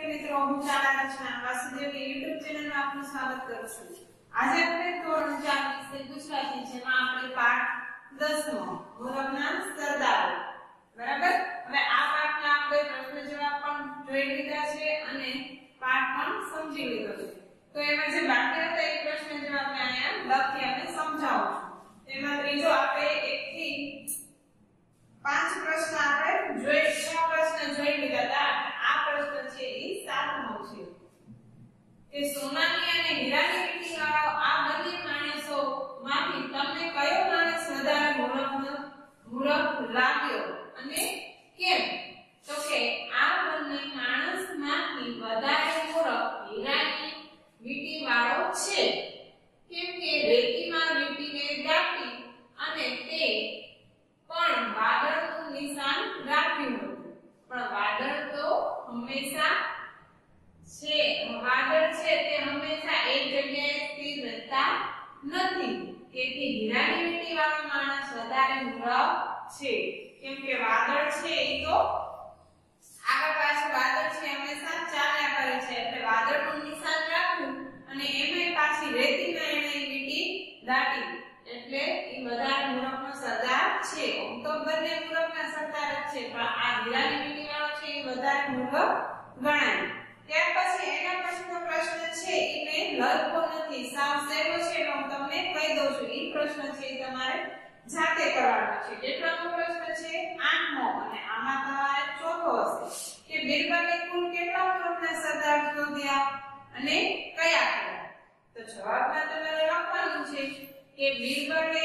મિત્રો, હું ચાલા રચના વાસુદેવની YouTube ચેનલમાં આપનું સ્વાગત કરું છું। આજે આપણે ધોરણ 4 વિષય ગુજરાતી જેમાં આપણે પાઠ 10મો મૂરખના સરદારો બરાબર। હવે આ પાઠના આપણે પ્રશ્ન જવાબ પણ જોઈ લીધા છે અને પાઠ પણ સમજી લીધો છે। તો એમાં જે બાકી હતા એ પ્રશ્ન જવાબ મેં અહીંયા લખી અને સમજાવું છું। એમાં ત્રીજો આપણે 1 થી 5 પ્રશ્ન આપણે જોઈ 6 પ્રશ્ન જોઈ લીધા હતા। આ પ્રશ્ન છે એ 7મો છે કે સોનાની અને હીરાની વીંટી વાળો આ બંને માણસો માંથી તમને કયો માણસ વધારે મૂરખ લાગ્યો અને કેમ? તો કે આ બંને માણસમાંથી વધારે મૂરખ હીરાની વીંટી વાળો છે, કેમ કે રેતીમાં વીંટીને દાટી અને તે પણ વાદળનું નિશાન રાખ્યું હતું। પણ વાદળ તો હંમેશા વાદળ છે તે હંમેશા એક જગ્યાએ સ્થિર રહેતા નથી, તેથી હીરાની વીંટી વાળો માણસ વધારે મૂરખ છે, કેમ કે વાદળ છે એ તો આગળ પાછળ વાદળ છે હંમેશા ચાલ્યા કરે છે, એટલે વાદળનું નિશાન રાખ્યું અને એમાં પાછી રેતીમાં એને વીંટી દાટી, એટલે એ વધારે મૂરખનો સરદાર છે। આમ તો બંને મૂરખના સરદાર જ છે, પણ આ હીરાની વીંટી વાળો છે એ વધારે મૂરખ ગણાય। ત્યાર પછી એના પછીનો પ્રશ્ન છે એ મેં લખવો નથી, સાવ સહેલો છે એટલે હું તમને કહી દઉં છું। એ પ્રશ્ન છે એ તમારે જાતે કરવાનો છે। કેટલામો પ્રશ્ન છે? 8મો, અને આમાં તમારે ચોથો હશે કે બિરબલે કુલ કેટલા મૂરખના સરદાર શોધ્યા અને કયા કયા? તો જવાબમાં તમારે લખવાનું છે કે બિરબલે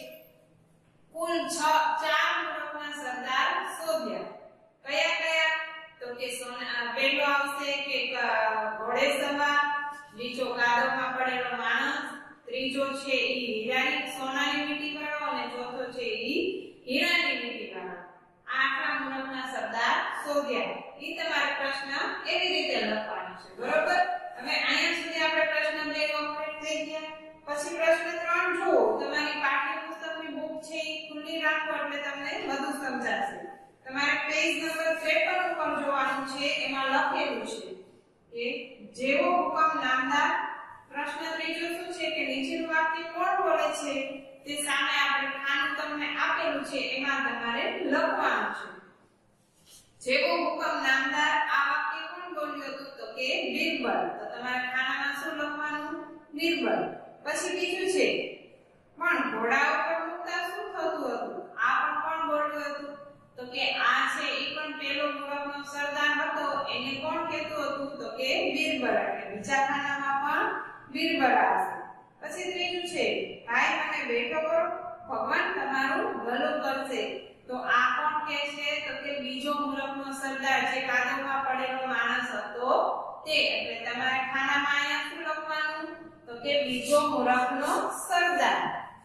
કુલ 4 મૂરખના સરદાર શોધ્યા। કયા કયા? તો કે પહેલો આવશે કે ઘોડે સવાર, બીજો કાદવમાં પડેલો માણસ, ત્રીજો છે ઈ હીરાની સોનાની વીંટી વાળો અને ચોથો છે ઈ હીરાની વીંટી વાળો। આટલા મૂરખના સરદાર શોધ્યા। ઈ તમારો પ્રશ્ન એવી રીતે લખવાનો છે, બરોબર। હવે અહીંયા સુધી આપણે પ્રશ્ન 2 કમ્પ્લીટ થઈ ગયા। પછી પ્રશ્ન 3 જુઓ, તમારી પાઠ્યપુસ્તકની બુક છે એ ખુલ્લી રાખો એટલે તમને બધું સમજાશે। તમારે પેજ નંબર 53 ઉપર જોવાનું છે, એમાં લખેલું છે કે જેવો હુકમ નામદાર, પ્રશ્ન ત્રીજો શું છે કે નીચેનું વાક્ય કોણ બોલે છે તે સામે આપણે ખાનું તમને આપેલું છે એમાં તમારે લખવાનું છે। જેવો હુકમ નામદાર, આ વાક્ય કોણ બોલ્યું હતું? તો કે બિરબલ। તો તમારે ખાનામાં શું લખવાનું? બિરબલ। પછી બીજું છે પણ ઘોડા ઉપર મૂકતા શું થતું હતું? આ પણ કોણ બોલ્યું હતું? તો કે આ છે એ પણ પેલો મૂરખનો સરદાર હતો, એને કોણ કહેતું હતું? તો કે બિરબલ। એટલે બીજા ખાનામાં પણ બિરબલ આવશે। પછી ત્રીજું છે ભાઈ મને બેઠો કરો, ભગવાન તમારું ભલું કરશે। તો આ કોણ કહે છે? તો કે બીજો મૂરખનો સરદાર, જે કાદવમાં પડેલો માણસ હતો તે। એટલે તમારે ખાનામાં અહીંયા શું લખવાનું? તો કે બીજો મૂરખનો સરદાર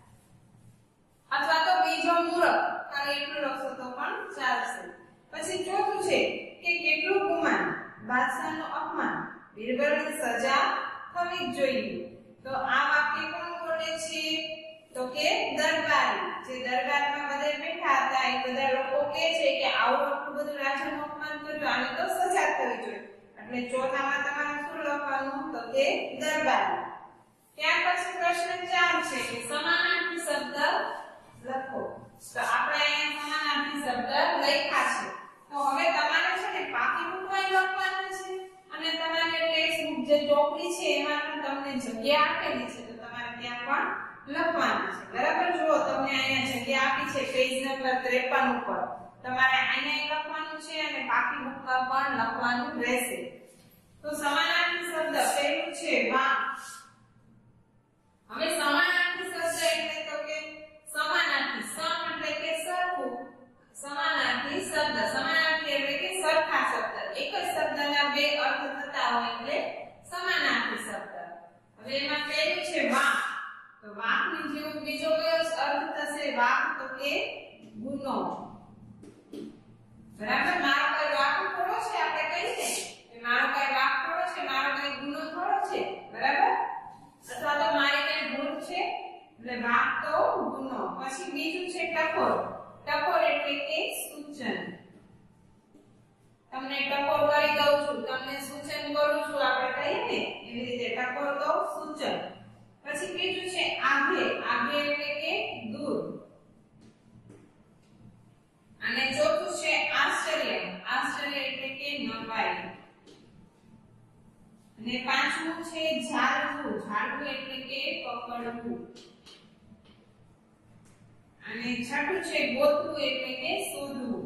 અથવા તો બીજો મૂરખ, ખાલી એટલું લખશો તો પણ ચાલશે। પછી ચોથું છે કે કેટલું ગુમાન, બાદશાહનું અપમાન, બિરબલની સજા થવી જ જોઈએ। તો આ વાક્ય કોણ બોલે છે? તો કે દરબારી, જે દરબારમાં બધા બેઠા હતા એ બધા લોકો કહે છે કે આવું આટલું બધું રાજાનું અપમાન કર્યું, આને તો સજા થવી જોઈએ। એટલે ચોથામાં તમારે શું લખવાનું? તો કે દરબારી। ત્યાર પછી પ્રશ્ન 4 છે કે સમાનાર્થી શબ્દ લખો। તો આપણે અહીંયા સમાનાર્થી શબ્દ લખ્યા છે, તો હવે તમારે છે ને પાકી બુકમાં લખવાનું છે અને તમારે ટેક્સ્ટ બુક જે ચોપડી છે એમાં પણ તમને જગ્યા આપેલી છે, તો તમારે ત્યાં પણ લખવાનું છે, બરાબર। જુઓ તમને અહીંયા જગ્યા આપી છે પેજ નંબર 53 ઉપર, તમારે અહીંયા લખવાનું છે અને પાકી બુકમાં પણ લખવાનું રહેશે। તો સમાનાર્થી શબ્દ પહેલું છે વાંક। હવે સમાનાર્થી શબ્દ એટલે તો કે સમાનાર્થી, સમ એટલે કે સરખું, સમાનાર્થી શબ્દ, સમાનાર્થી એટલે કે સરખા શબ્દ, એક જ શબ્દના બે અર્થ થતા હોય એટલે સમાનાર્થી શબ્દ। હવે એમાં પહેલું છે વાંક। તો વાંકની જેવો બીજો કયો અર્થ થશે? વાંક તો કે ગુનો, બરાબર। મારો કઈ વાંક થોડો છે, આપણે કહીએ કે મારો કઈ વાંક થોડો છે, મારો કઈ ગુનો થોડો છે, બરાબર। અથવા તો મારી કઈ ભૂલ છે, એટલે વાંક તો ગુનો। પછી બીજું છે ટકોર। ટકોર એટલે કે સૂચન। તમને ટકોર કરી દઉં છું, તમને સૂચન કહીએ ને એવી રીતે ટકોર તો સૂચક. પછી બીજું છે આગે. આગે એટલે કે દૂર. અને ચોથું છે આશ્ચર્ય. આશ્ચર્ય એટલે કે નવાઈ. અને પાંચમું છે ઝાડવું. ઝાડવું એટલે કે પકડવું. અને છઠ્ઠું છે ગોતવું એટલે કે શોધવું.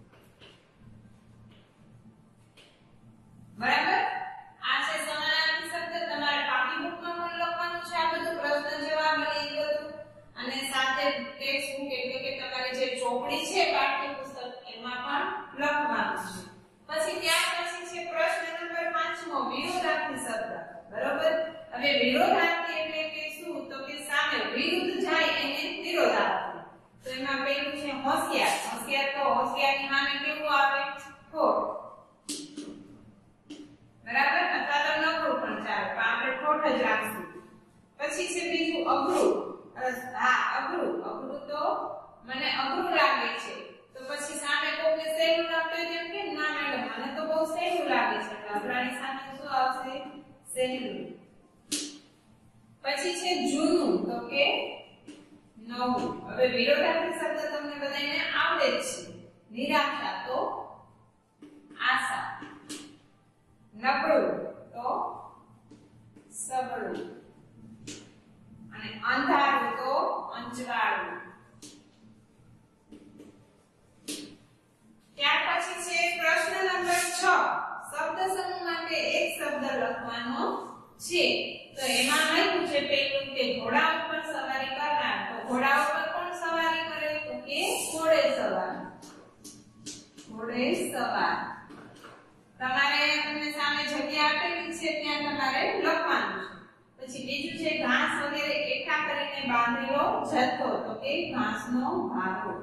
બરાબર? આ છે સમાનાર્થી શબ્દ. તમારે પાકી બુકમાં પણ લખવાનું છે આ બધું, પ્રશ્ન જવાબ અને એ બધું. અને સાથે ટેક્સ્ટ બુક એટલે કે તમારી જે ચોપડી છે પાઠ્યપુસ્તક એમાં પણ લખવાનું છે. પછી ત્યાર પછી છે પ્રશ્ન નંબર 5મો વિરોધાર્થી શબ્દ. બરોબર? હવે વિરોધાર્થી એટલે કે શું? તો કે સામે વિરુદ્ધ જાય એને વિરોધાર્થી. તો એમાં પહેલું છે હોશિયાર. હોશિયાર તો હોશિયારની સામે કેવું આવે? ખોટ. બરાબર? અથવા તો નકરું પણ ચાલે, પણ આપણે ખોટ જ રાખશું. પછી છે બીજું અઘરું. અઘરું. અઘરું તો મને અઘરું લાગે છે. તો પછી સામે કોઈને સહેલું લાગતું હોય તેમ કે ના મેડમ મને તો બહુ સહેલું લાગે છે. એટલે અઘરાની સામે શું આવશે? સહેલું. પછી છે જૂનું. તો કે નવું. હવે વિરોધાર્થી શબ્દ તમને બધાને આવડે જ છે. નિરાશા તો આશા. નબળું તો સબળું. અને અંધારું તો અંજવાળું. ત્યાર પછી છે પ્રશ્ન નંબર 6. શબ્દ સમૂહ માટે એક શબ્દ લખવાનો છે. તો એમાં આપ્યું છે પેલું કે ઘોડા ઉપર સવારી કરનાર. તો ઘોડા ઉપર કોણ સવારી કરે? તો કે ઘોડે સવાર. ઘોડે સવાર. તમારે તમને સામે જગ્યા આપેલી છે ત્યાં તમારે લખવાનું છે. પછી બીજું છે ઘાસ વગેરે એકઠા કરીને બાંધેલો જથ્થો. તો કે ઘાસનો ભારો.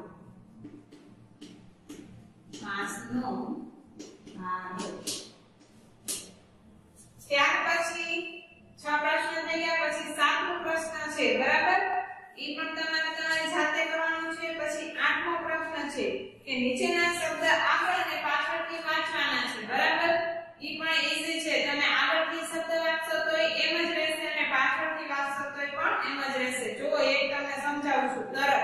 ઘાસનો ભારો. ત્યાર પછી 6 પ્રશ્ન થઈ ગયા. પછી 7મો પ્રશ્ન છે. બરાબર? ઈ પણ તમારી જાતે કરવાનું છે. પછી 8મો પ્રશ્ન છે કે નીચેના શબ્દ આગળ અને પાછળથી વાંચવાના છે. બરાબર? ઈ પણ ઈઝી છે. તમે આગળથી શબ્દ વાંચશો તો એમ જ રહેશે અને પાછળથી વાંચશો તો પણ એમ જ રહેશે. જો એક તમને સમજાવું છું. તરત.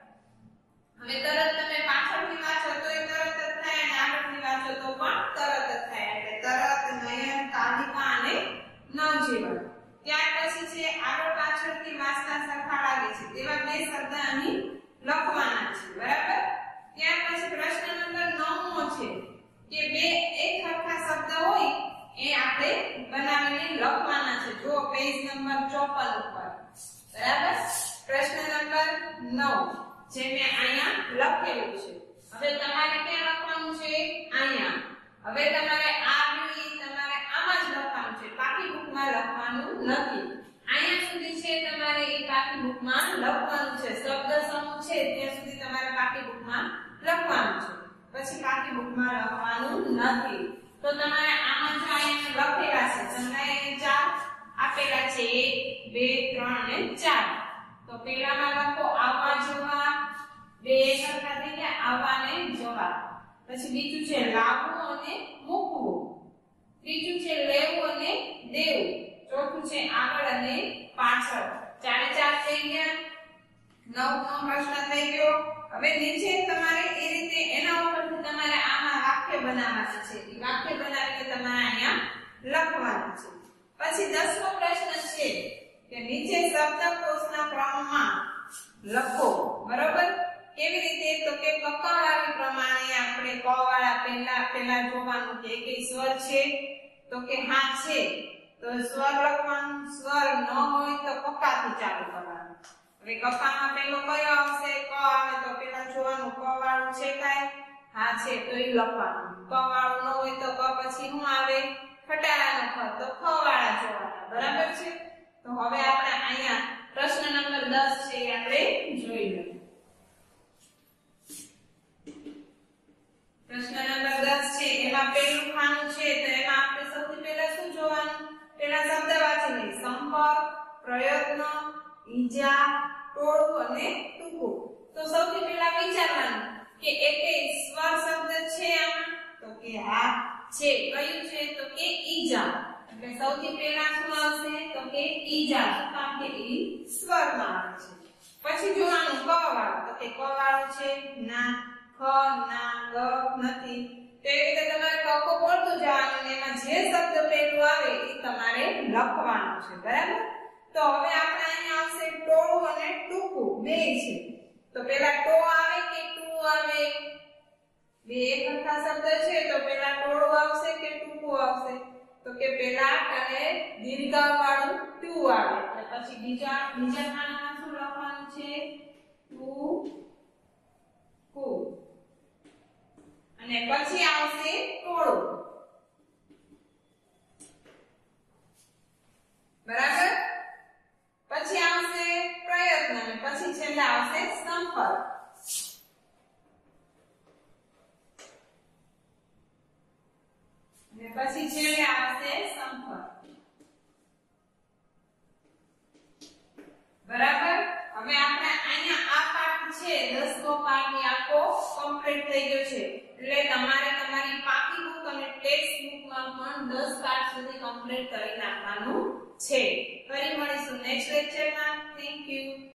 હવે તરત તમે પાછળથી વાંચો તો એ તરત જ થાય અને આગળથી વાંચો તો પણ તરત જ થાય. એટલે તરત, નયન, તાલિકા અને નવજીવન. ત્યાર પછી છે આગળ પાછળથી વાંચતા સરખા લાગે છે તેવા બે શબ્દ અહીં લખવાના છે. બરાબર? ત્યાર પછી પ્રશ્ન નંબર 9મો છે કે બે એક સરખા શબ્દ હોય એ આપણે બનાવીને લખવાના છે. જો પેજ નંબર 54 ઉપર. બરાબર? પ્રશ્ન નંબર 9 જે મેં અહીંયા લખેલું છે. હવે તમારે ક્યાં લખવાનું છે? અહીંયા. હવે તમારે તમારે આમાં જ લખવાનું છે. પાકી બુકમાં લખવાનું નથી. અહીંયા સુધી છે તમારે એ પાકી બુકમાં લખવાનું છે. શબ્દ સમૂહ છે ત્યાં સુધી તમારે પાકી બુકમાં લખવાનું છે. પછી પાકી બુકમાં લખવાનું નથી. તો તમારે આમાં જો અહીંયા લખેલા છે તમને 4 આપેલા છે. 1 2 3 અને 4. તો પહેલામાં લખો આવવા જવા. બે સરખા થઈ ગયા. આવવા અને જવા. પછી બીજું છે લાવવું અને મૂકવું. ત્રીજું છે લેવું અને દેવું. ચોથું છે આગળ અને પાછળ. 4 4 થઈ ગયા. 9મો પ્રશ્ન થઈ ગયો. હવે નીચે તમારે એ રીતે એના ઉપરથી તમારે આમાં વાક્ય બનાવવાના છે. એ વાક્ય બનાવીને તમારે અહીંયા લખવાના છે. પછી 10મો પ્રશ્ન છે કે નીચે શબ્દકોશના ક્રમમાં લખો. બરોબર? કેવી રીતે? તો કે કકાવાળી પ્રમાણે આપણે ક વાળા પહેલા જોવાનું કે કઈ સ્વર છે. તો કે હા છે તો સ્વર લખવાનું. સ્વર ન હોય તો કકાથી ચાલુ કરવાનું. હવે કકામાં પહેલો કયો આવશે? ક આવે તો પહેલા જોવાનું ક વાળું છે કાય? હા છે તો એ લખવાનું. ક વાળું ન હોય તો ક પછી શું આવે? ખટારાનો ખ. તો ખ વાળા જોવાના. બરાબર છે? તો હવે આપણે અહીંયા પ્રશ્ન નંબર 10 છે એ આપણે જોઈ લઈએ. પ્રશ્ન નંબર 10 છે એમાં પહેલું ખાનું છે તો એમાં આપણે સૌથી પહેલા શું જોવાનું? પહેલા શબ્દ વાંચી લઈએ. સંપર્ક, પ્રયત્ન, ઈજા, ટોળું અને ટૂંકું. તો સૌથી પહેલા વિચારવાનું કે એકે સ્વર શબ્દ છે આમાં? તો કે હા છે. કયું છે? તો કે ઈજા. એટલે સૌથી પહેલા શું આવશે તો કે ઈજા, શું કામ કે ઈ સ્વરમાં આવે છે. પછી જોવાનું ક વાળું, તો કે ક વાળું છે ના, ખ ના, ગ નથી. તો એ રીતે તમારે કકો બોલતું જવાનું અને એમાં જે શબ્દ પહેલું આવે એ તમારે લખવાનું છે, બરાબર? તો હવે આપણે અહીંયા આવશે ટોળું અને ટૂંકું બે છે. તો પહેલા ટો આવે કે ટુ આવે? બે એકખા શબ્દ છે તો પહેલા ટોળું આવશે કે ટૂંકું આવશે? તો કે પહેલા અને દીર્ઘ વાળું ટુ આવે અને પછી બીજા ખાનામાં શું લખવાનું છે? ટુ કુ. અને પછી આવશે ટોળું, બરાબર? પછી આવશે પ્રયત્ન અને પછી છેલ્લે આવશે સંપર્ક. અને પછી છેલ્લે આવશે સંપર્ક, બરાબર? હવે આપણે અહીંયા આ પાઠ છે 10મો પાઠ ની આખો કમ્પ્લીટ થઈ ગયો છે. એટલે તમારે તમારી પાકી બુક અને ટેક્સ્ટ બુકમાં પણ 10 પાઠ સુધી કમ્પ્લીટ કરી નાખવાનું છે. ફરી મળીશું નેક્સ્ટ લેક્ચરમાં. Thank you.